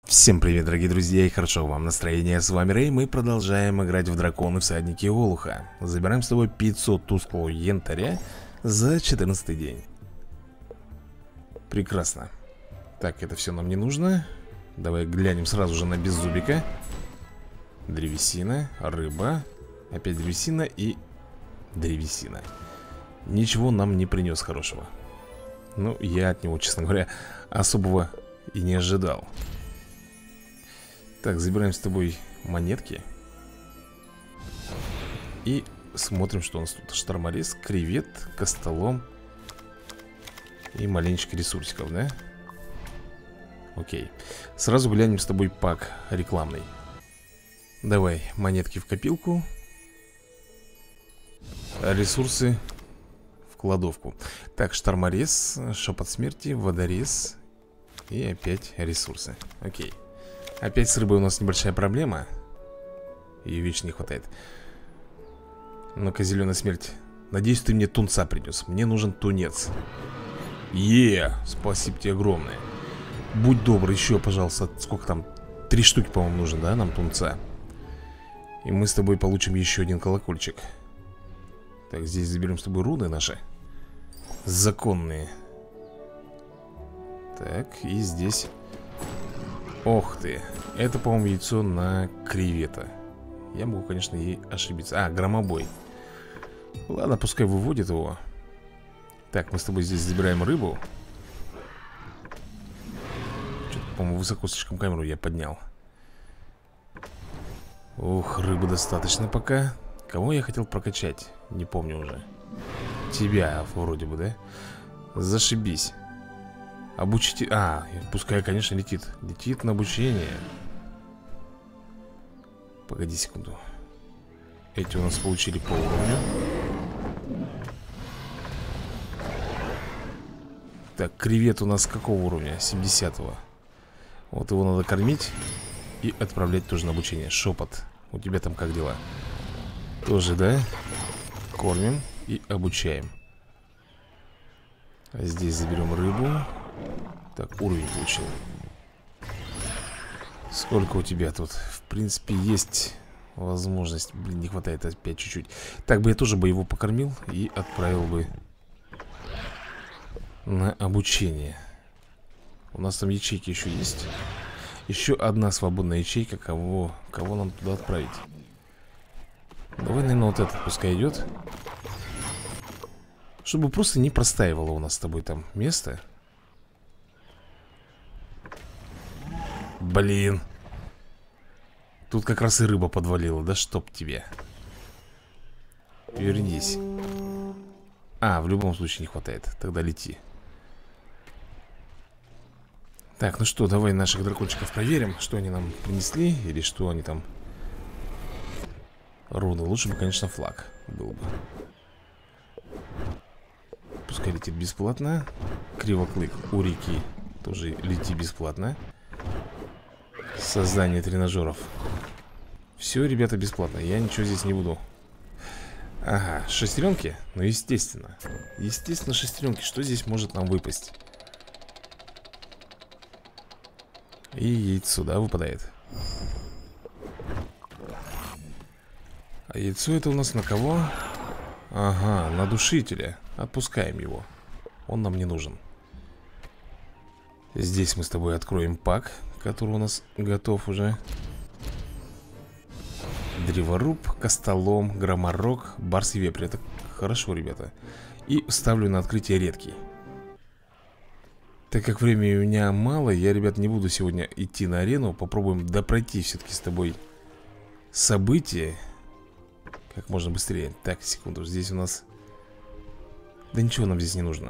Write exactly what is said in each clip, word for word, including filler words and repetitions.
Всем привет, дорогие друзья, и хорошо вам настроения. С вами Рэй, мы продолжаем играть в Драконы Всадники Олуха. Забираем с тобой пятьсот тусклого янтаря за четырнадцатый день. Прекрасно. Так, это все нам не нужно. Давай глянем сразу же на беззубика. Древесина, рыба. Опять древесина и древесина. Ничего нам не принес хорошего. Ну, я от него, честно говоря, особого и не ожидал. Так, забираем с тобой монетки. И смотрим, что у нас тут. Шторморез, кревет, костолом. И маленечко ресурсиков, да? Окей. Сразу глянем с тобой пак рекламный. Давай монетки в копилку. Ресурсы в кладовку. Так, шторморез, шепот смерти, водорез. И опять ресурсы. Окей. Опять с рыбой у нас небольшая проблема. Ее вечно не хватает. Ну-ка, зеленая смерть. Надеюсь, ты мне тунца принес. Мне нужен тунец. Е, спасибо тебе огромное. Будь добр, еще, пожалуйста. Сколько там? Три штуки, по-моему, нужно, да, нам тунца. И мы с тобой получим еще один колокольчик. Так, здесь заберем с тобой руны наши законные. Так, и здесь... Ох ты, это, по-моему, яйцо на кревета. Я могу, конечно, и ошибиться. А, громобой. Ладно, пускай выводит его. Так, мы с тобой здесь забираем рыбу. Что-то, по-моему, высоко слишком камеру я поднял. Ух, рыбы достаточно пока. Кого я хотел прокачать? Не помню уже. Тебя, вроде бы, да? Зашибись. Обучите... А, пускай, конечно, летит. Летит на обучение. Погоди секунду. Эти у нас получили по уровню. Так, кревет у нас какого уровня? семидесятого. Вот его надо кормить и отправлять тоже на обучение. Шепот. У тебя там как дела? Тоже, да? Кормим и обучаем. А здесь заберем рыбу. Так, уровень получил. Сколько у тебя тут? В принципе, есть возможность. Блин, не хватает опять чуть-чуть. Так бы я тоже бы его покормил и отправил бы на обучение. У нас там ячейки еще есть. Еще одна свободная ячейка. Кого, кого нам туда отправить? Давай, наверное, вот этот пускай идет. Чтобы просто не простаивало у нас с тобой там место. Блин. Тут как раз и рыба подвалила. Да чтоб тебе. Вернись. А, в любом случае не хватает. Тогда лети. Так, ну что, давай наших дракончиков проверим. Что они нам принесли. Или что они там. Руны. Лучше бы, конечно, флаг был бы. Пускай летит бесплатно. Кривоклык у реки тоже лети бесплатно. Создание тренажеров. Все, ребята, бесплатно. Я ничего здесь не буду. Ага, шестеренки? Ну, естественно. Естественно, шестеренки. Что здесь может нам выпасть? И яйцо, да, выпадает. А яйцо это у нас на кого? Ага, на душителя. Отпускаем его. Он нам не нужен. Здесь мы с тобой откроем пак, который у нас готов уже. Древоруб, костолом, громорок, барс и вепрь. Это хорошо, ребята. И ставлю на открытие редкий. Так как времени у меня мало, я, ребят, не буду сегодня идти на арену. Попробуем допройти все-таки с тобой события как можно быстрее. Так, секунду, здесь у нас... Да ничего нам здесь не нужно.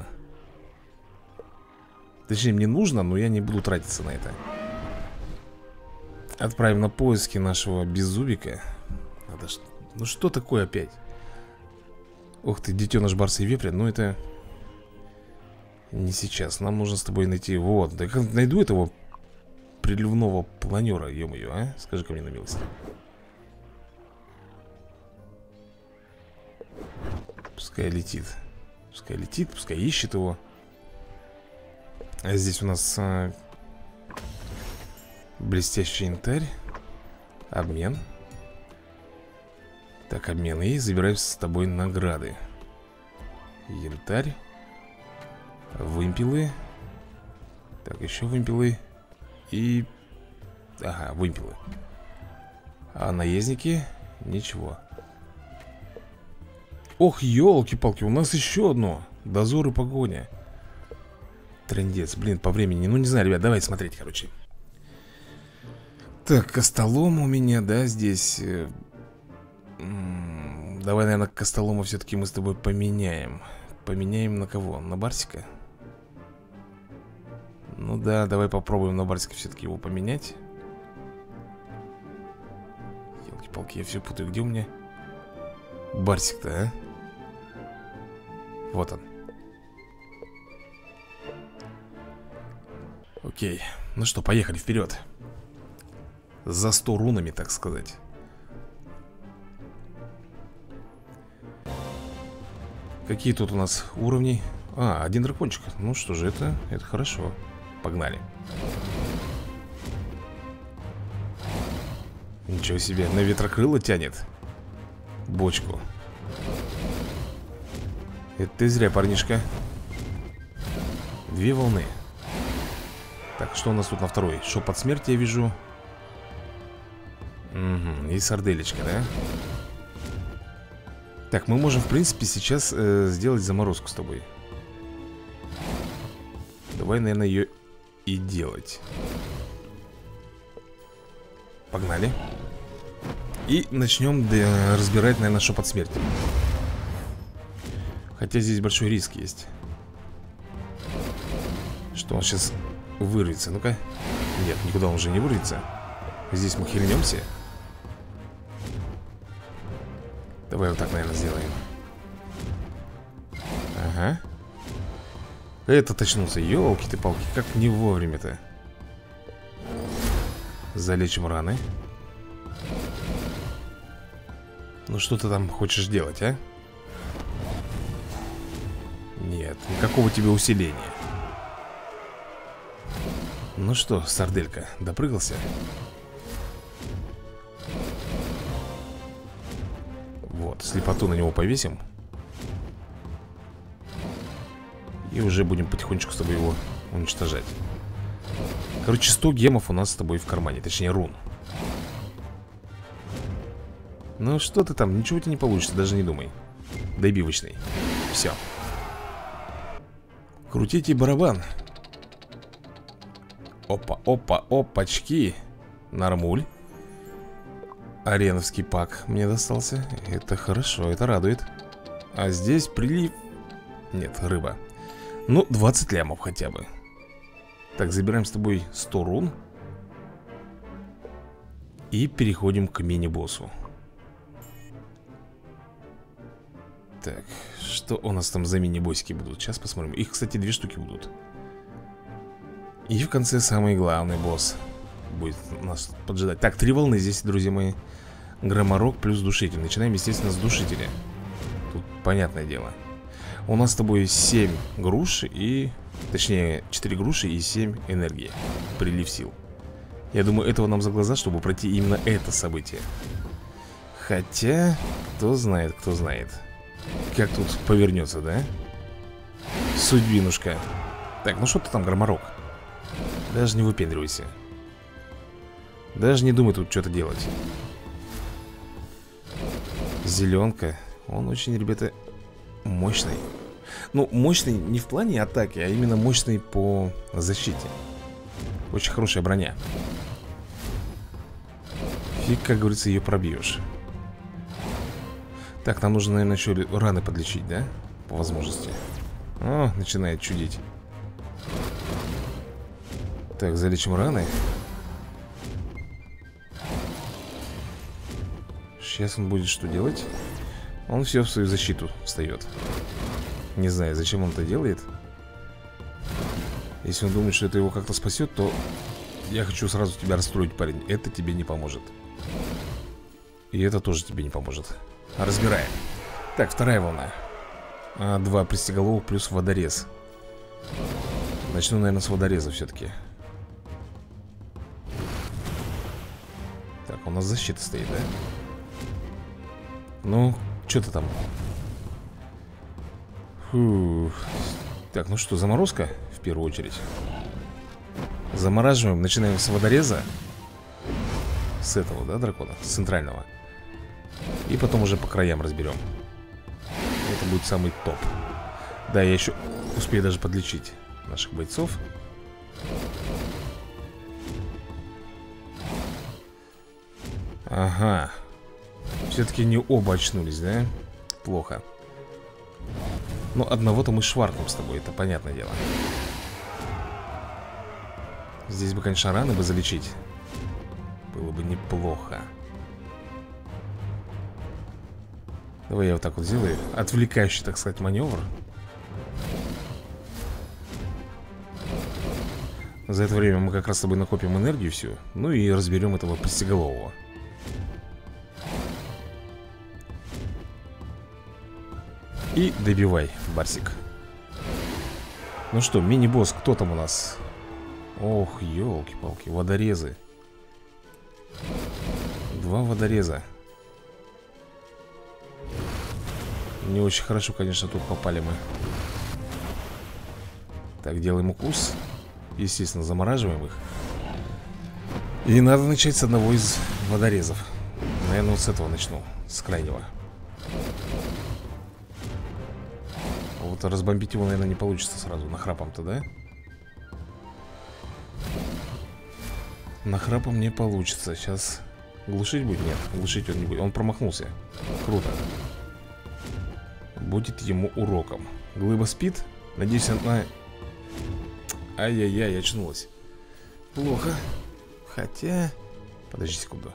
Точнее, мне нужно, но я не буду тратиться на это. Отправим на поиски нашего беззубика. Надо... Ну что такое опять? Ух ты, детеныш барса и вепря. Ну это... Не сейчас. Нам нужно с тобой найти... Вот, да как найду этого приливного планера, ё-моё, а? Скажи-ка мне на милость. Пускай летит. Пускай летит, пускай ищет его. А здесь у нас а, Блестящий янтарь. Обмен. Так, обмен. И забираем с тобой награды. Янтарь. Вымпелы. Так, еще вымпелы. И... Ага, вымпелы. А наездники? Ничего. Ох, елки-палки, у нас еще одно. Дозор и погоня. Трындец, блин, по времени. Ну, не знаю, ребят, давайте смотреть, короче. Так, костолом у меня, да, здесь. Давай, наверное, костолома все-таки мы с тобой поменяем. Поменяем на кого? На Барсика? Ну да, давай попробуем на Барсика все-таки его поменять. Елки-палки, я все путаю. Где у меня Барсик-то, а? Вот он. Окей. Ну что, поехали вперед. За сто рунами, так сказать. Какие тут у нас уровни? А, один дракончик. Ну что же, это, это хорошо. Погнали. Ничего себе, на ветрокрыло тянет бочку. Это ты зря, парнишка. Две волны. Так, что у нас тут на второй? Шепот смерти я вижу. Угу, и сарделечка, да? Так, мы можем, в принципе, сейчас э, сделать заморозку с тобой. Давай, наверное, ее и делать. Погнали. И начнем да, разбирать, наверное, шепот смерти. Хотя здесь большой риск есть. Что он сейчас вырвется? Ну-ка. Нет, никуда он уже не вырвется. Здесь мы хильнемся. Давай вот так, наверное, сделаем. Ага. Это очнулся. Ёлки ты палки, как не вовремя-то. Залечим раны. Ну что ты там хочешь делать, а? Нет, никакого тебе усиления. Ну что, сарделька, допрыгался? Вот, слепоту на него повесим. И уже будем потихонечку с тобой его уничтожать. Короче, сто гемов у нас с тобой в кармане. Точнее, рун. Ну что ты там, ничего у тебя не получится, даже не думай. Добивочный. Все. Крутите барабан. Опа, опа, опачки. Нормуль. Ареновский пак мне достался. Это хорошо, это радует. А здесь прилив. Нет, рыба. Ну, двадцать лямов хотя бы. Так, забираем с тобой сто рун. И переходим к мини-боссу. Так, что у нас там за мини-боссики будут? Сейчас посмотрим. Их, кстати, две штуки будут. И в конце самый главный босс будет нас поджидать. Так, три волны здесь, друзья мои. Громорок плюс душитель. Начинаем, естественно, с душителя. Тут понятное дело. У нас с тобой семь груш и... Точнее, четыре груши и семь энергии. Прилив сил. Я думаю, этого нам за глаза, чтобы пройти именно это событие. Хотя, кто знает, кто знает. Как тут повернется, да? Судьбинушка. Так, ну что ты там, громорок? Даже не выпендривайся. Даже не думай тут что-то делать. Зеленка. Он очень, ребята, мощный. Ну, мощный не в плане атаки, а именно мощный по защите. Очень хорошая броня. Фиг, как говорится, ее пробьешь. Так, нам нужно, наверное, еще раны подлечить, да? По возможности. О, начинает чудить. Так, залечим раны. Сейчас он будет что делать? Он все в свою защиту встает. Не знаю, зачем он это делает. Если он думает, что это его как-то спасет, то я хочу сразу тебя расстроить, парень. Это тебе не поможет. И это тоже тебе не поможет. Разбираем. Так, вторая волна. А, два пристеголовых плюс водорез. Начну, наверное, с водореза все-таки. Так, у нас защита стоит, да? Ну, что ты там? Фу. Так, ну что, заморозка в первую очередь. Замораживаем, начинаем с водореза. С этого, да, дракона? С центрального. И потом уже по краям разберем. Это будет самый топ. Да, я еще успею даже подлечить наших бойцов. Ага. Все-таки не оба очнулись, да? Плохо. Но одного-то мы шваркнем с тобой, это понятное дело. Здесь бы, конечно, раны бы залечить. Было бы неплохо. Давай я вот так вот сделаю. Отвлекающий, так сказать, маневр. За это время мы как раз с тобой накопим энергию всю. Ну и разберем этого пристеголового. И добивай, Барсик. Ну что, мини-босс, кто там у нас? Ох, елки-палки, водорезы. Два водореза. Не очень хорошо, конечно, тут попали мы. Так, делаем укус. Естественно, замораживаем их. И надо начать с одного из водорезов. Наверное, вот с этого начну. С крайнего. Вот разбомбить его, наверное, не получится сразу. Нахрапом-то, да? Нахрапом не получится. Сейчас глушить будет? Нет, глушить он не будет. Он промахнулся. Круто. Будет ему уроком. Глыба спит. Надеюсь, она... Ай-яй-яй, очнулась. Плохо. Хотя... Подожди секунду.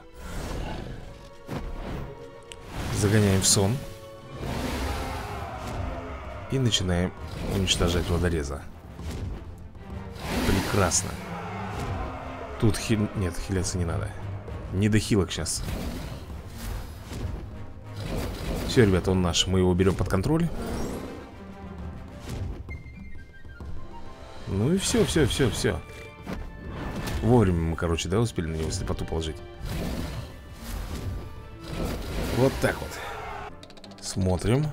Загоняем в сон. И начинаем уничтожать водореза. Прекрасно. Тут хил... Нет, хиляться не надо. Не до хилок сейчас. Все, ребята, он наш. Мы его берем под контроль. Ну и все, все, все, все. Вовремя мы, короче, да, успели на него слепоту положить. Вот так вот. Смотрим.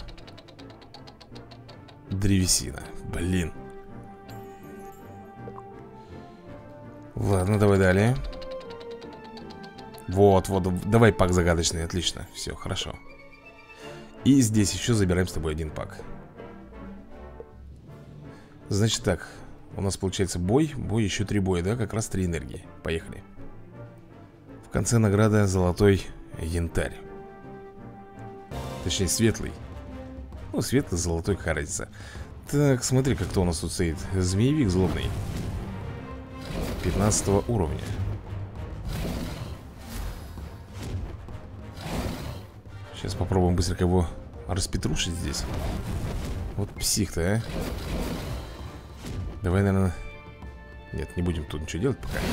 Древесина. Блин. Ладно, давай далее. Вот, вот, давай пак загадочный, отлично. Все, хорошо. И здесь еще забираем с тобой один пак. Значит так, у нас получается бой. Бой, еще три боя, да? Как раз три энергии. Поехали. В конце награда золотой янтарь. Точнее, светлый. Ну, светлый, золотой, какая разница. Так, смотри, как кто у нас тут стоит. Змеевик злобный. пятнадцатого уровня. Сейчас попробуем быстренько его распетрушить здесь. Вот псих-то, а. Давай, наверное... Нет, не будем тут ничего делать пока.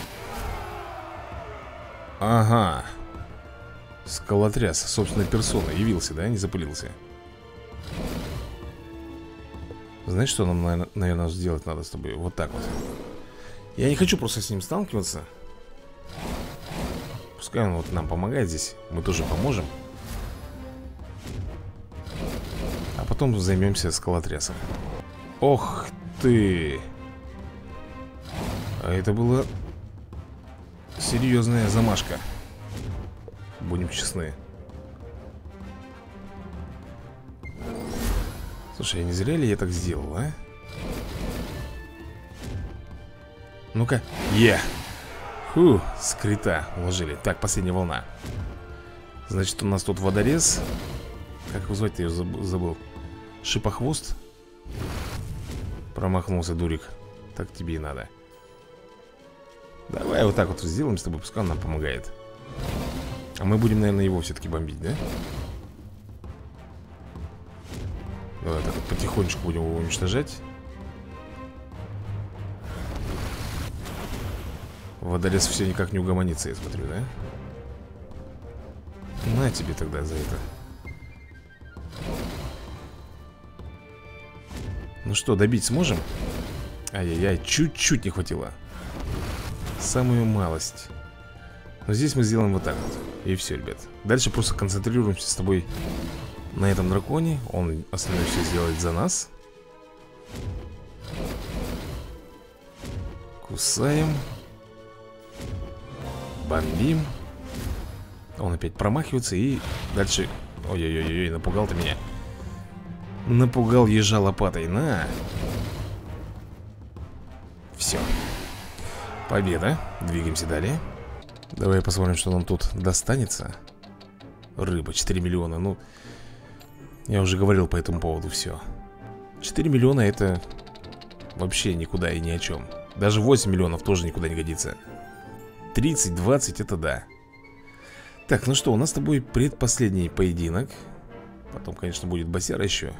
Ага. Скалотряс собственной персоной явился, да? Не запылился. Знаешь, что нам, наверное, сделать надо с тобой? Вот так вот. Я не хочу просто с ним сталкиваться. Пускай он вот нам помогает здесь. Мы тоже поможем. А потом займемся скалотрясом. Ох ты! А это была серьезная замашка. Будем честны. Слушай, а не зря ли я так сделал, а? Ну-ка, е! Фу, скрита уложили. Так, последняя волна. Значит, у нас тут водорез. Как его звать-то, я забыл. Шипохвост. Промахнулся, дурик. Так тебе и надо. Давай вот так вот сделаем с тобой, пускай он нам помогает. А мы будем, наверное, его все-таки бомбить, да? Давай так вот потихонечку будем его уничтожать. Водорез все никак не угомонится, я смотрю, да? На тебе тогда за это. Ну что, добить сможем? Ай-яй-яй, чуть-чуть не хватило. Самую малость. Но здесь мы сделаем вот так вот. И все, ребят. Дальше просто концентрируемся с тобой на этом драконе. Он остальное все сделает за нас. Кусаем. Бомбим. Он опять промахивается и дальше... Ой-ой-ой, напугал ты меня. Напугал ежа лопатой. На. Все. Победа. Двигаемся далее. Давай посмотрим, что нам тут достанется. Рыба, четыре миллиона. Ну, я уже говорил по этому поводу все. четыре миллиона это вообще никуда и ни о чем. Даже восемь миллионов тоже никуда не годится. тридцать, двадцать это да. Так, ну что, у нас с тобой предпоследний поединок. Потом, конечно, будет босяра еще.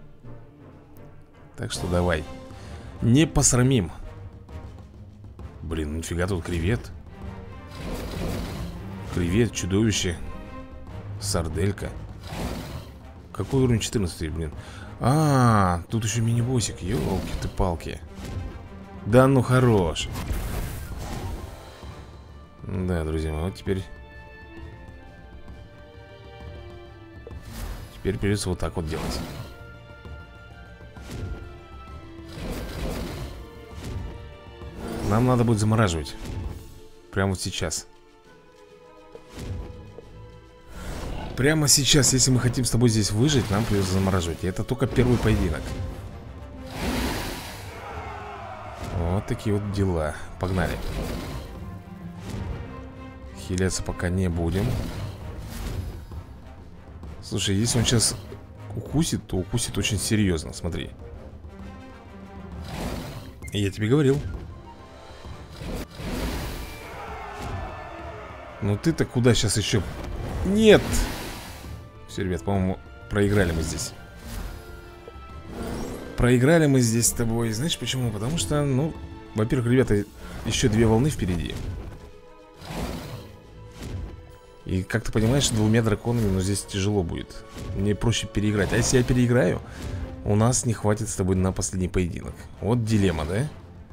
Так что давай. Не посрамим. Блин, ну нифига тут кревет. Кревет, чудовище. Сарделька. Какой уровень? четырнадцатый, блин. А, тут еще мини-боссик. Ёлки ты палки. Да ну хорош. Да, друзья мои, вот теперь Теперь придется вот так вот делать. Нам надо будет замораживать. Прямо вот сейчас. Прямо сейчас, если мы хотим с тобой здесь выжить, нам придется замораживать. И это только первый поединок. Вот такие вот дела. Погнали. Хиляться пока не будем. Слушай, если он сейчас укусит, то укусит очень серьезно, смотри. Я тебе говорил. Ну ты-то куда сейчас еще? Нет! Все, ребят, по-моему, проиграли мы здесь. Проиграли мы здесь с тобой. Знаешь почему? Потому что, ну, во-первых, ребята, еще две волны впереди. И, как ты понимаешь, двумя драконами, ну, здесь тяжело будет. Мне проще переиграть. А если я переиграю, у нас не хватит с тобой на последний поединок. Вот дилемма, да?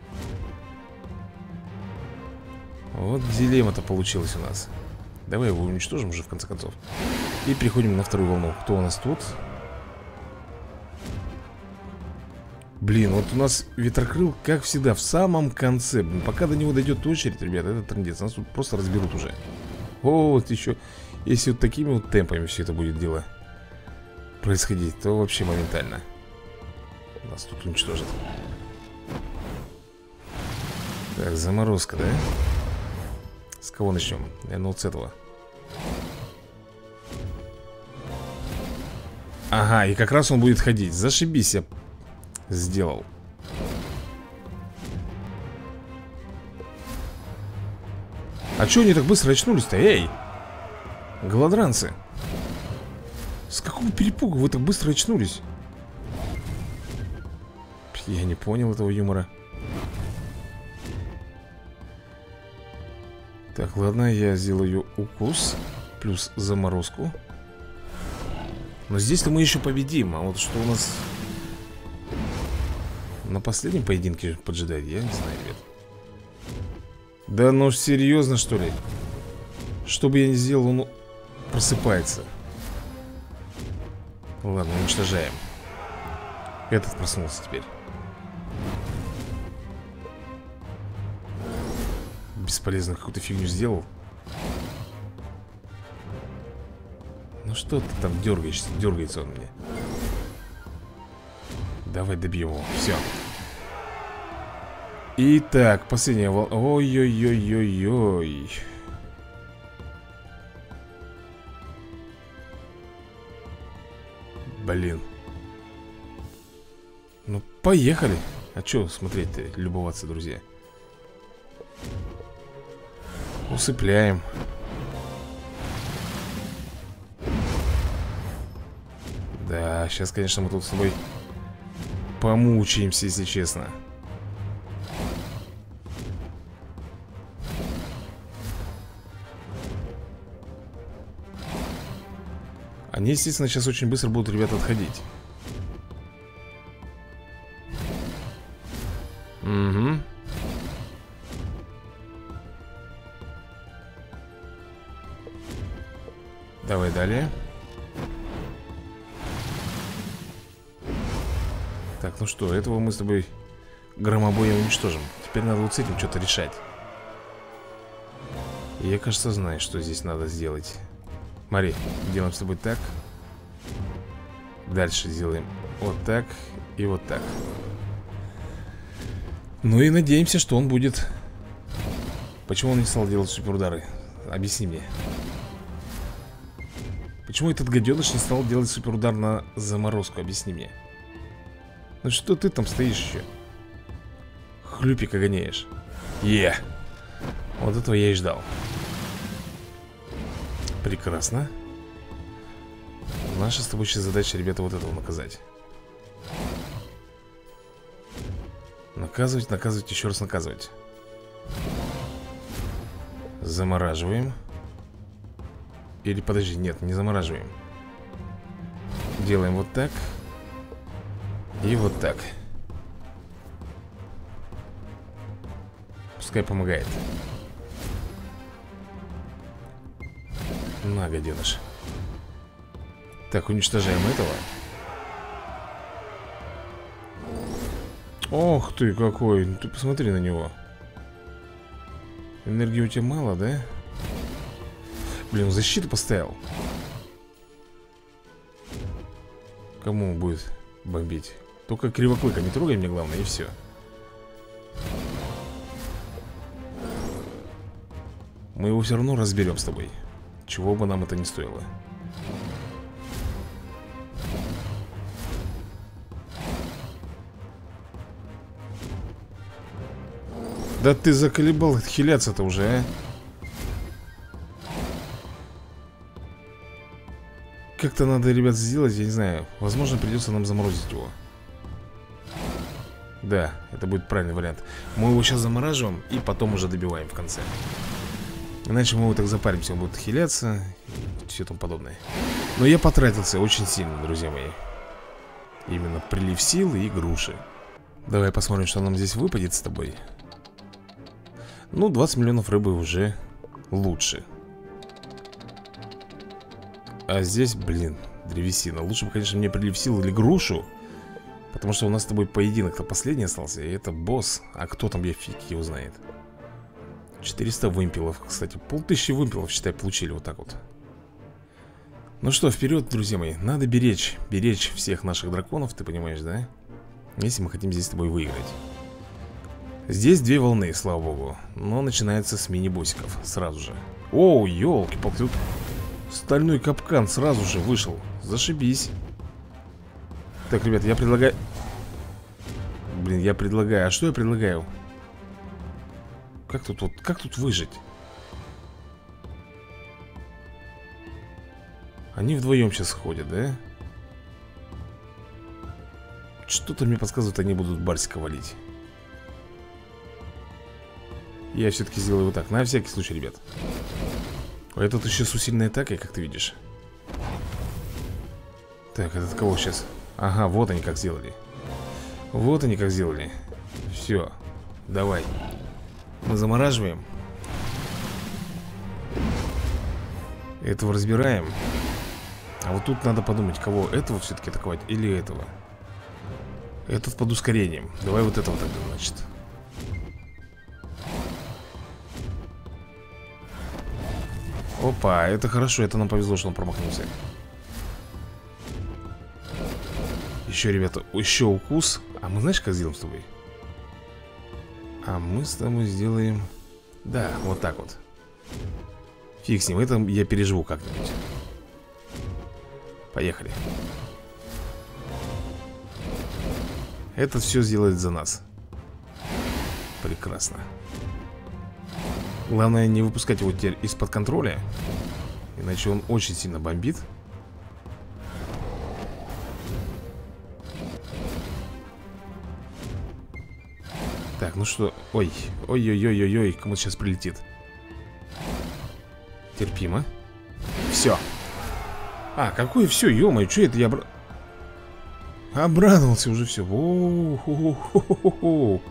Вот дилемма-то получилась у нас. Давай его уничтожим уже, в конце концов. И переходим на вторую волну. Кто у нас тут? Блин, вот у нас ветрокрыл, как всегда, в самом конце. Блин, пока до него дойдет очередь, ребята, это трындец. Нас тут просто разберут уже. О, вот еще. Если вот такими вот темпами все это будет дело происходить, то вообще моментально нас тут уничтожат. Так, заморозка, да? С кого начнем? Наверное, вот с этого. Ага, и как раз он будет ходить. Зашибись, я сделал. А чё они так быстро очнулись-то? Эй! Голодранцы! С какого перепугу вы так быстро очнулись? Я не понял этого юмора. Так, ладно, я сделаю укус плюс заморозку. Но здесь-то мы еще победим. А вот что у нас на последнем поединке поджидает, я не знаю, ребят. Да ну серьезно, что ли? Что бы я ни сделал, он просыпается. Ладно, уничтожаем. Этот проснулся теперь. Бесполезно какую-то фигню сделал. Ну что ты там дергаешься? Дергается он мне. Давай добьем его. Все. Итак, последняя волна. Ой-ой-ой-ой-ой. Блин. Ну, поехали. А что смотреть-то, любоваться, друзья? Усыпляем. Да, сейчас, конечно, мы тут с тобой помучаемся, если честно. Они, естественно, сейчас очень быстро будут, ребята, отходить. Угу. Давай далее. Так, ну что, этого мы с тобой громобоем уничтожим. Теперь надо вот с этим что-то решать. И я, кажется, знаю, что здесь надо сделать. Смотри, делаем с тобой так. Дальше сделаем вот так и вот так. Ну и надеемся, что он будет. Почему он не стал делать суперудары? Объясни мне. Почему этот гаденыш не стал делать суперудар на заморозку? Объясни мне. Ну что ты там стоишь еще? Хлюпика гоняешь. Е! Вот этого я и ждал. Прекрасно. Наша с тобой сейчас задача, ребята, вот этого наказать. Наказывать, наказывать, еще раз наказывать. Замораживаем. Или подожди, нет, не замораживаем. Делаем вот так. И вот так. Пускай помогает. На, гаденыш. Так, уничтожаем этого. Ох ты какой. Ты посмотри на него. Энергии у тебя мало, да? Блин, защиту поставил. Кому он будет бомбить? Только кривоклыка не трогай мне, главное, и все. Мы его все равно разберем с тобой. Чего бы нам это ни стоило. Да ты заколебал отхиляться-то уже, а? Как-то надо, ребят, сделать, я не знаю. Возможно, придется нам заморозить его. Да, это будет правильный вариант. Мы его сейчас замораживаем и потом уже добиваем в конце. Иначе мы его так запаримся, он будет хиляться и все тому подобное. Но я потратился очень сильно, друзья мои. Именно прилив сил и груши. Давай посмотрим, что нам здесь выпадет с тобой. Ну, двадцать миллионов рыбы уже лучше. А здесь, блин, древесина. Лучше бы, конечно, мне прилив сил или грушу. Потому что у нас с тобой поединок-то последний остался. И это босс. А кто там, я фиг его знает. четыреста вымпелов, кстати. Полтысячи вымпелов, считай, получили вот так вот. Ну что, вперед, друзья мои. Надо беречь, беречь всех наших драконов, ты понимаешь, да? Если мы хотим здесь с тобой выиграть. Здесь две волны, слава богу. Но начинается с мини-боссиков сразу же. О, елки-палки, тут стальной капкан сразу же вышел. Зашибись. Так, ребят, я предлагаю... Блин, я предлагаю... А что я предлагаю? Как тут вот... Как тут выжить? Они вдвоем сейчас ходят, да? Что-то мне подсказывает, они будут Барсика валить. Я все-таки сделаю вот так, на всякий случай, ребят. Этот еще с усиленной атакой, как ты видишь. Так, этот кого сейчас? Ага, вот они как сделали. Вот они как сделали. Все, давай. Мы замораживаем. Этого разбираем. А вот тут надо подумать, кого, этого все-таки атаковать или этого. Этот под ускорением. Давай вот этого тогда, значит. Опа, это хорошо, это нам повезло, что он промахнулся. Еще, ребята, еще укус. А мы знаешь, как сделаем с тобой? А мы с тобой сделаем... Да, вот так вот. Фиг с ним, это я переживу как-нибудь. Поехали. Это все сделает за нас. Прекрасно. Главное не выпускать его теперь из-под контроля. Иначе он очень сильно бомбит. Так, ну что? Ой, ой-ой-ой-ой-ой, кому сейчас прилетит. Терпимо. Все. А, какое все, ё-моё, что это я обра... Обрадовался уже все. О-хо-хо-хо-хо-хо.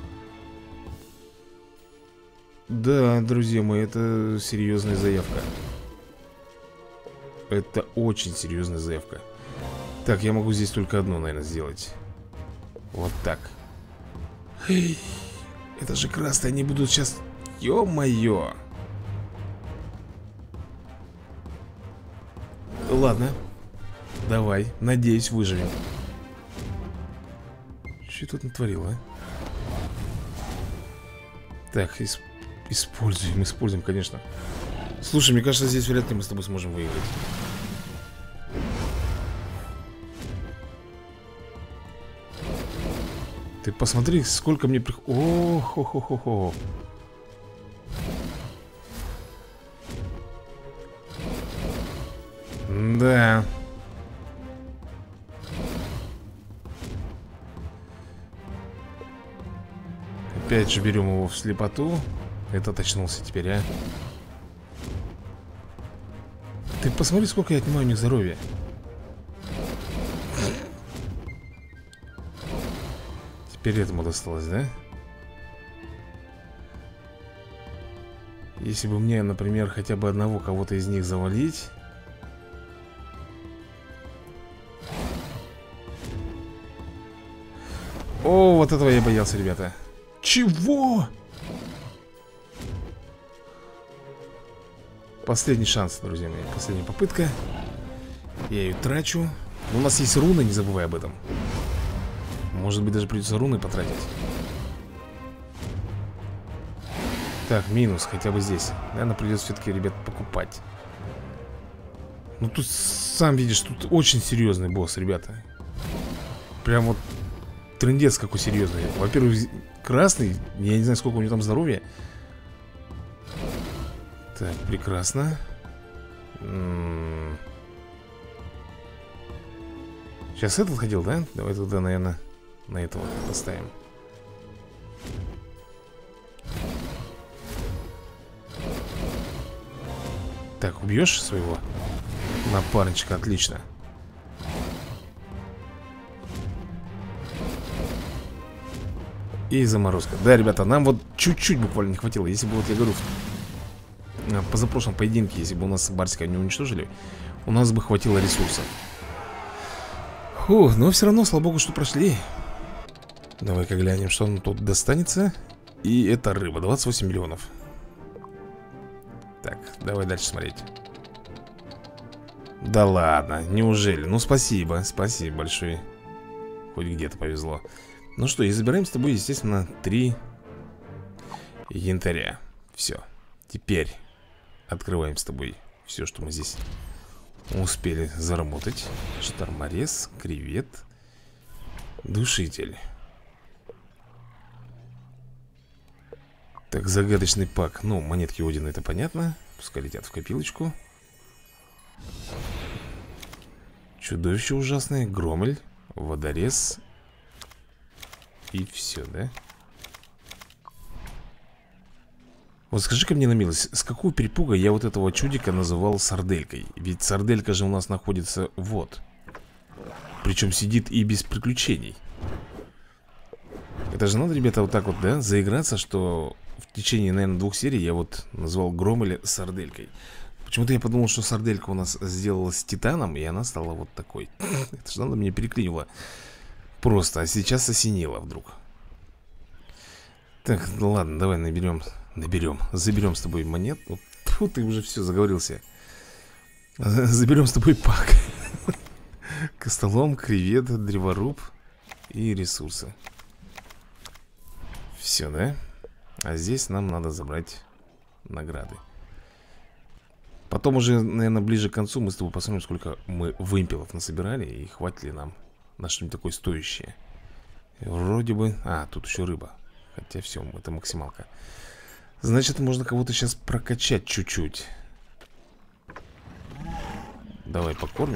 Да, друзья мои, это серьезная заявка. Это очень серьезная заявка. Так, я могу здесь только одно, наверное, сделать. Вот так. Эй, это же красные, они будут сейчас... Ё-моё. Ладно. Давай, надеюсь, выживем. Что я тут натворил, а? Так, исп... используем, используем, конечно. Слушай, мне кажется, здесь вряд ли мы с тобой сможем выиграть. Ты посмотри, сколько мне прих... О, хо-хо-хо-хо. Да. Опять же берем его в слепоту. Этот очнулся теперь, а. Ты посмотри, сколько я отнимаю у них здоровья. Теперь этому досталось, да? Если бы мне, например, хотя бы одного кого-то из них завалить. О, вот этого я боялся, ребята. Чего? Последний шанс, друзья мои. Последняя попытка. Я ее трачу. У нас есть руны, не забывай об этом. Может быть, даже придется руны потратить. Так, минус, хотя бы здесь. Наверное, придется все-таки, ребят, покупать. Ну, тут, сам видишь, тут очень серьезный босс, ребята. Прям вот трындец какой серьезный. Во-первых, красный. Я не знаю, сколько у него там здоровья. Так, прекрасно. М-м-м. Сейчас этот ходил, да? Давай тогда, наверное, на этого поставим. Так, убьешь своего напарничка? Отлично. И заморозка. Да, ребята, нам вот чуть-чуть буквально не хватило. Если бы, вот я говорю, в позапрошлом поединке, если бы у нас Барсика не уничтожили, у нас бы хватило ресурсов. Фу, но все равно, слава богу, что прошли. Давай-ка глянем, что нам тут достанется. И это рыба, двадцать восемь миллионов. Так, давай дальше смотреть. Да ладно, неужели? Ну спасибо, спасибо большое. Хоть где-то повезло. Ну что, и забираем с тобой, естественно, три янтаря. Все, теперь открываем с тобой все, что мы здесь успели заработать. Шторморез, кревет, душитель. Так, загадочный пак. Ну, монетки Одина, это понятно. Пускай летят в копилочку. Чудовище ужасное, громель, водорез. И все, да? Вот скажи-ка мне на милость, с какого перепуга я вот этого чудика называл сарделькой? Ведь сарделька же у нас находится вот. Причем сидит и без приключений. Это же надо, ребята, вот так вот, да, заиграться, что в течение, наверное, двух серий я вот назвал Громеля сарделькой. Почему-то я подумал, что сарделька у нас сделалась титаном, и она стала вот такой. Это же надо мне переклинило. Просто, а сейчас осенило вдруг. Так, ну ладно, давай наберем. Наберем, заберем с тобой монет. Фу, ты уже все заговорился. Заберем с тобой пак. Костолом, кревет, древоруб и ресурсы. Все, да? А здесь нам надо забрать награды. Потом уже, наверное, ближе к концу мы с тобой посмотрим, сколько мы вымпелов насобирали и хватит ли нам на что-нибудь такое стоящее. Вроде бы... А, тут еще рыба. Хотя все, это максималка. Значит, можно кого-то сейчас прокачать чуть-чуть. Давай покормим.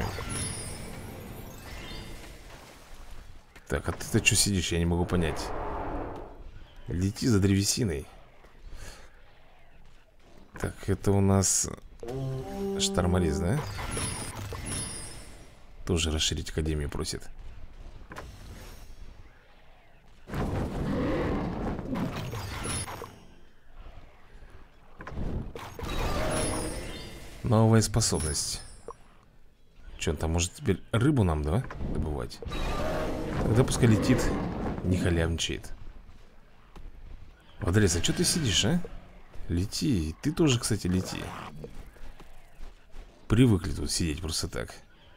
Так, а ты-то что сидишь? Я не могу понять. Лети за древесиной. Так, это у нас шторморез, да? Тоже расширить академию просит. Новая способность. Что он там может теперь рыбу нам, да, добывать? Тогда пускай летит, не халявничает. Водорез, а что ты сидишь, а? Лети, ты тоже, кстати, лети. Привыкли тут сидеть просто так.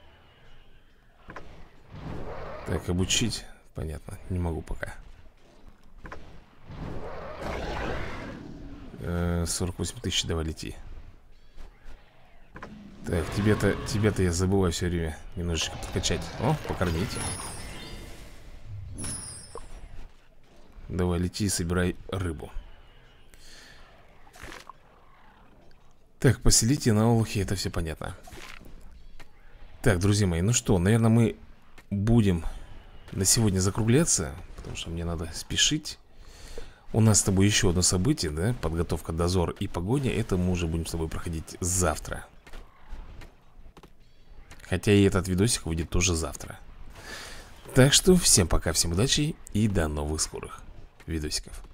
Так, обучить, понятно, не могу пока. э, сорок восемь тысяч, давай лети. Так, тебе-то, тебе-то я забываю все время немножечко подкачать. О, покормить. Давай, лети и собирай рыбу. Так, поселите на Олухе, это все понятно. Так, друзья мои, ну что, наверное, мы будем на сегодня закругляться, потому что мне надо спешить. У нас с тобой еще одно событие, да? Подготовка, дозор и погоня. Это мы уже будем с тобой проходить завтра. Хотя и этот видосик выйдет тоже завтра. Так что всем пока, всем удачи и до новых скорых видосиков.